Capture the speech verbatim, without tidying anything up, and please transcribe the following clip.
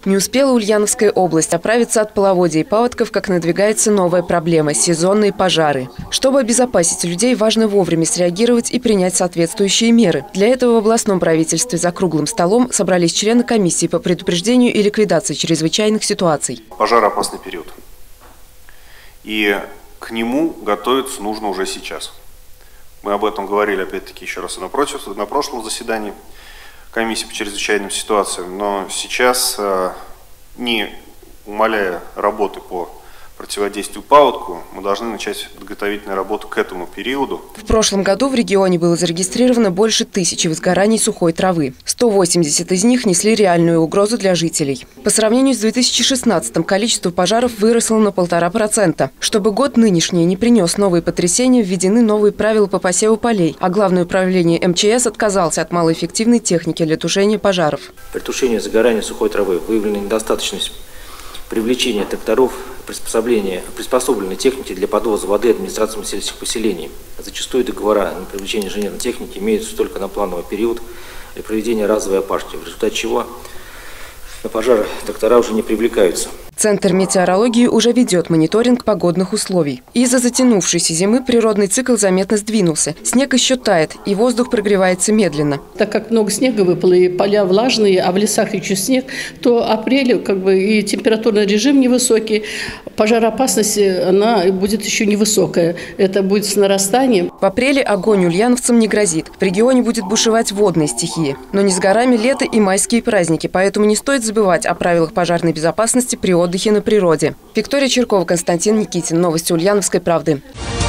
Не успела Ульяновская область оправиться от половодья и паводков, как надвигается новая проблема – сезонные пожары. Чтобы обезопасить людей, важно вовремя среагировать и принять соответствующие меры. Для этого в областном правительстве за круглым столом собрались члены комиссии по предупреждению и ликвидации чрезвычайных ситуаций. Пожароопасный период. И к нему готовиться нужно уже сейчас. Мы об этом говорили, опять-таки, еще раз и напротив, на прошлом заседании комиссии по чрезвычайным ситуациям, но сейчас, не умаляя работы по противодействию паводку, мы должны начать подготовительную работу к этому периоду. В прошлом году в регионе было зарегистрировано больше тысячи возгораний сухой травы. сто восемьдесят из них несли реальную угрозу для жителей. По сравнению с две тысячи шестнадцатым количество пожаров выросло на полтора процента. Чтобы год нынешний не принес новые потрясения, введены новые правила по посеву полей, а Главное управление эм че эс отказался от малоэффективной техники для тушения пожаров. При тушении загорания сухой травы выявлена недостаточность привлечения тракторов, приспособления, приспособленной техники для подвоза воды администрациям сельских поселений. Зачастую договора на привлечение инженерной техники имеются только на плановый период для проведения разовой опашки, в результате чего на пожары трактора уже не привлекаются. Центр метеорологии уже ведет мониторинг погодных условий. Из-за затянувшейся зимы природный цикл заметно сдвинулся. Снег еще тает, и воздух прогревается медленно. Так как много снега выпало, и поля влажные, а в лесах еще снег, то апрель как бы и температурный режим невысокий, пожароопасность она будет еще невысокая. Это будет с нарастанием. В апреле огонь ульяновцам не грозит. В регионе будет бушевать водная стихия. Но не с горами лето и майские праздники, поэтому не стоит забывать о правилах пожарной безопасности при отдыхе на природе. Виктория Черкова, Константин Никитин. Новости Ульяновской правды.